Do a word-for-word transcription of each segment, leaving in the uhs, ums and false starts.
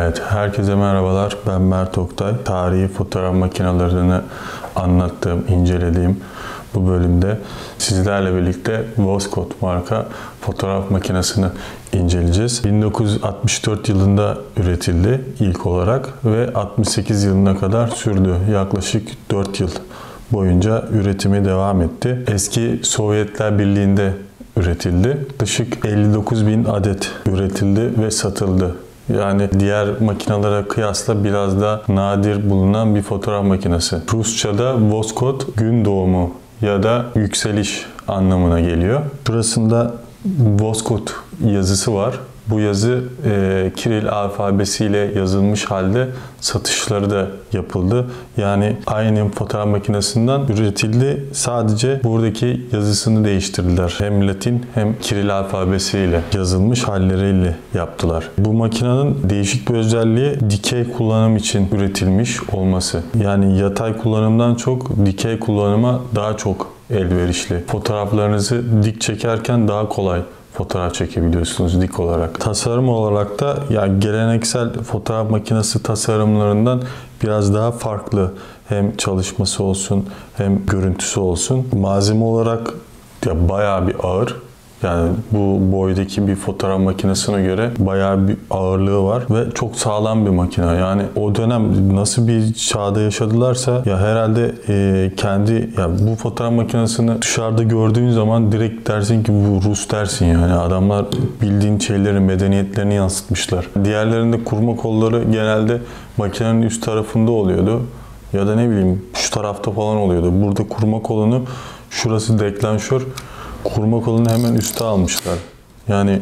Evet, herkese merhabalar. Ben Mert Oktay. Tarihi fotoğraf makinelerini anlattığım, incelediğim bu bölümde sizlerle birlikte Voskhod marka fotoğraf makinesini inceleyeceğiz. bin dokuz yüz altmış dört yılında üretildi ilk olarak ve altmış sekiz yılına kadar sürdü. Yaklaşık dört yıl boyunca üretimi devam etti. Eski Sovyetler Birliği'nde üretildi. Yaklaşık elli dokuz bin adet üretildi ve satıldı. Yani diğer makinelere kıyasla biraz da nadir bulunan bir fotoğraf makinesi. Rusça'da Voskhod gün doğumu ya da yükseliş anlamına geliyor. Şurasında Voskhod yazısı var. Bu yazı e, Kiril alfabesiyle yazılmış halde satışları da yapıldı. Yani aynı fotoğraf makinesinden üretildi. Sadece buradaki yazısını değiştirdiler. Hem Latin hem Kiril alfabesiyle yazılmış halleriyle yaptılar. Bu makinenin değişik bir özelliği dikey kullanım için üretilmiş olması. Yani yatay kullanımdan çok dikey kullanıma daha çok elverişli. Fotoğraflarınızı dik çekerken daha kolay fotoğraf çekebiliyorsunuz dik olarak. Tasarım olarak da ya geleneksel fotoğraf makinesi tasarımlarından biraz daha farklı. Hem çalışması olsun hem görüntüsü olsun. Malzeme olarak ya bayağı bir ağır. Yani bu boydaki bir fotoğraf makinesine göre bayağı bir ağırlığı var ve çok sağlam bir makine. Yani o dönem nasıl bir çağda yaşadılarsa ya herhalde e, kendi ya bu fotoğraf makinesini dışarıda gördüğün zaman direkt dersin ki bu Rus dersin yani. Adamlar bildiğin şeyleri, medeniyetlerini yansıtmışlar. Diğerlerinde kurma kolları genelde makinenin üst tarafında oluyordu. Ya da ne bileyim şu tarafta falan oluyordu. Burada kurma kolunu şurası deklanşör. Kurma kolunu hemen üste almışlar. Yani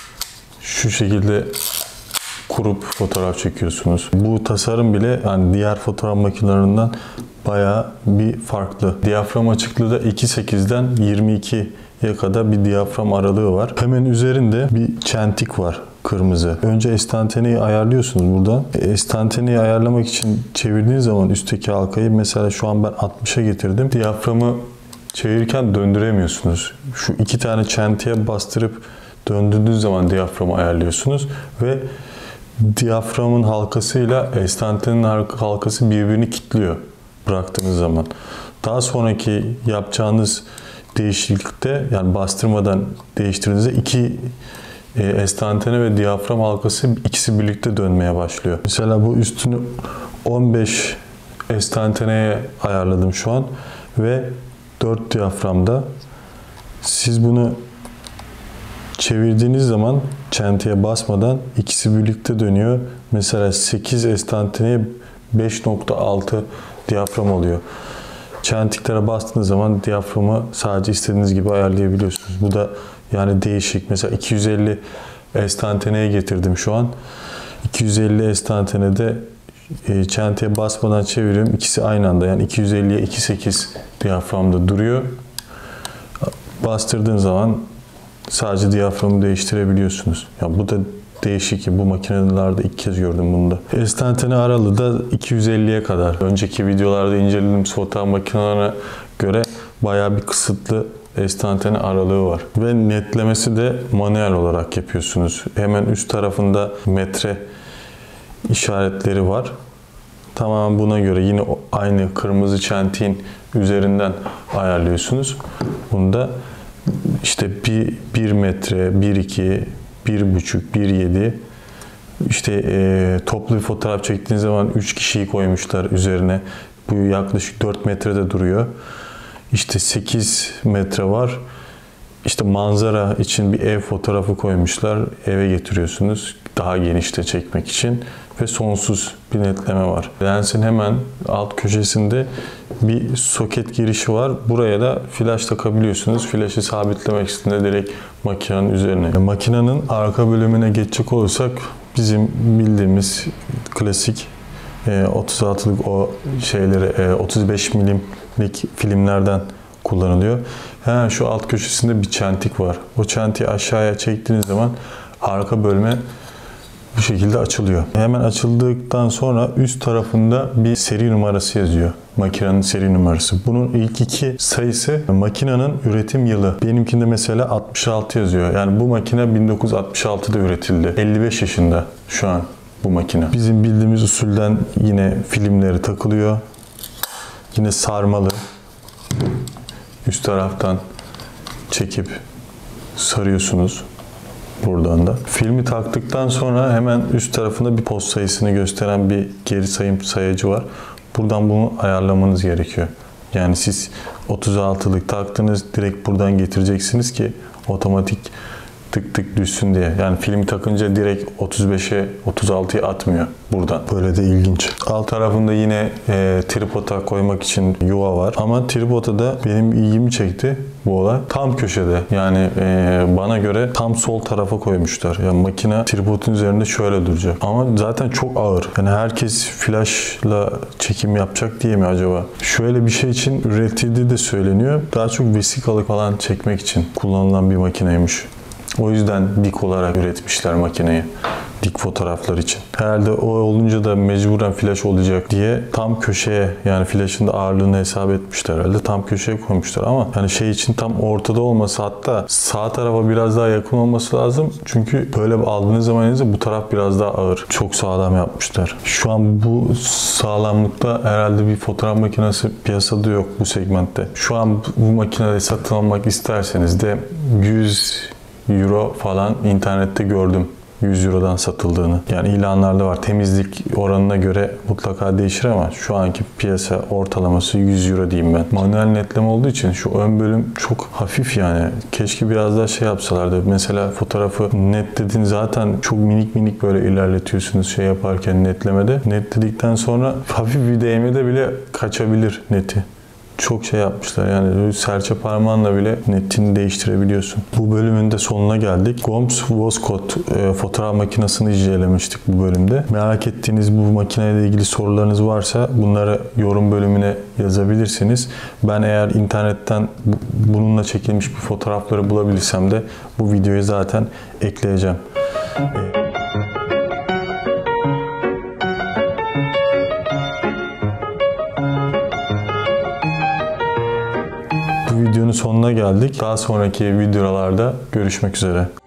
şu şekilde kurup fotoğraf çekiyorsunuz. Bu tasarım bile yani diğer fotoğraf makinelerinden bayağı bir farklı. Diyafram açıklığı da iki nokta sekizden yirmi ikiye kadar bir diyafram aralığı var. Hemen üzerinde bir çentik var. Kırmızı. Önce estanteneyi ayarlıyorsunuz buradan. Estanteneyi ayarlamak için çevirdiğiniz zaman üstteki halkayı mesela şu an ben altmışa getirdim. Diyaframı çevirirken döndüremiyorsunuz. Şu iki tane çentiğe bastırıp döndürdüğünüz zaman diyaframı ayarlıyorsunuz ve diyaframın halkasıyla estantenin halkası birbirini kilitliyor bıraktığınız zaman. Daha sonraki yapacağınız değişiklikte yani bastırmadan değiştirdiğinizde iki e, estantene ve diyafram halkası ikisi birlikte dönmeye başlıyor. Mesela bu üstünü on beş estanteneye ayarladım şu an ve dört diyaframda. Siz bunu çevirdiğiniz zaman çentiğe basmadan ikisi birlikte dönüyor. Mesela sekiz estanteneye beş nokta altı diyafram oluyor. Çentiklere bastığınız zaman diyaframı sadece istediğiniz gibi ayarlayabiliyorsunuz. Bu da yani değişik. Mesela iki yüz elli estanteneye getirdim şu an. iki yüz elli estantenede E, çentiğe basmadan çeviriyorum. İkisi aynı anda. Yani iki yüz elliye iki nokta sekiz diyaframda duruyor. Bastırdığın zaman sadece diyaframı değiştirebiliyorsunuz. Ya bu da değişik. Bu makinelerde ilk kez gördüm bunu da. Estantene aralığı da iki yüz elliye kadar. Önceki videolarda incelediğim fotoğraf makinelerine göre bayağı bir kısıtlı estantene aralığı var. Ve netlemesi de manuel olarak yapıyorsunuz. Hemen üst tarafında metre işaretleri var. Tamamen buna göre yine aynı kırmızı çentiğin üzerinden ayarlıyorsunuz. Bunda işte bir, bir metre, bir iki, bir buçuk, bir yedi işte e, toplu bir fotoğraf çektiğiniz zaman üç kişiyi koymuşlar üzerine. Bu yaklaşık dört metrede duruyor. İşte sekiz metre var. İşte manzara için bir ev fotoğrafı koymuşlar. Eve getiriyorsunuz. Daha genişte çekmek için. Ve sonsuz bir netleme var. Lensin hemen alt köşesinde bir soket girişi var. Buraya da flash takabiliyorsunuz. Flash'ı sabitlemek için de direkt makinenin üzerine. Makinenin arka bölümüne geçecek olursak bizim bildiğimiz klasik otuz altılık o şeyleri otuz beş milimlik filmlerden kullanılıyor. Hemen şu alt köşesinde bir çentik var. O çentiği aşağıya çektiğiniz zaman arka bölme bu şekilde açılıyor. Hemen açıldıktan sonra üst tarafında bir seri numarası yazıyor. Makinenin seri numarası. Bunun ilk iki sayısı makinenin üretim yılı. Benimkinde mesela altmış altı yazıyor. Yani bu makine bin dokuz yüz altmış altıda üretildi. elli beş yaşında şu an. bu makine. Bizim bildiğimiz usulden yine filmleri takılıyor. Yine sarmalı. Üst taraftan çekip sarıyorsunuz. Buradan da. Filmi taktıktan sonra hemen üst tarafında bir post sayısını gösteren bir geri sayım sayacı var. Buradan bunu ayarlamanız gerekiyor. Yani siz otuz altılık taktınız, direkt buradan getireceksiniz ki otomatik tık tık düşsün diye. Yani filmi takınca direkt otuz beşe otuz altıya atmıyor buradan. Böyle de ilginç. Alt tarafında yine e, tripoda koymak için yuva var. Ama tripoda da benim ilgimi çekti bu olay. Tam köşede. Yani e, bana göre tam sol tarafa koymuşlar. Yani makine tripodun üzerinde şöyle duracak. Ama zaten çok ağır. Yani herkes flashla çekim yapacak diye mi acaba? Şöyle bir şey için üretildiği de söyleniyor. Daha çok vesikalık falan çekmek için kullanılan bir makineymiş. O yüzden dik olarak üretmişler makineyi. Dik fotoğraflar için. Herhalde o olunca da mecburen flash olacak diye tam köşeye, yani flash'ın da ağırlığını hesap etmişler herhalde. Tam köşeye koymuşlar ama yani şey için tam ortada olması, hatta sağ tarafa biraz daha yakın olması lazım. Çünkü böyle aldığınız zaman elinizde bu taraf biraz daha ağır. Çok sağlam yapmışlar. Şu an bu sağlamlıkta herhalde bir fotoğraf makinesi piyasada yok bu segmentte. Şu an bu makineyi satın almak isterseniz de yüz euro falan internette gördüm. yüz eurodan satıldığını. Yani ilanlarda var. Temizlik oranına göre mutlaka değişir ama şu anki piyasa ortalaması yüz euro diyeyim ben. Manuel netleme olduğu için şu ön bölüm çok hafif yani. Keşke biraz daha şey yapsalardı. Mesela fotoğrafı netledin, zaten çok minik minik böyle ilerletiyorsunuz şey yaparken netlemede. Netledikten sonra hafif bir değmede bile kaçabilir neti. Çok şey yapmışlar yani, serçe parmağınla bile netini değiştirebiliyorsun. Bu bölümün de sonuna geldik. Gomes Voskhod e, fotoğraf makinesini incelemiştik bu bölümde. Merak ettiğiniz bu makineyle ilgili sorularınız varsa bunları yorum bölümüne yazabilirsiniz. Ben eğer internetten bununla çekilmiş bir fotoğrafları bulabilirsem de bu videoyu zaten ekleyeceğim. E Videonun sonuna geldik. Daha sonraki videolarda görüşmek üzere.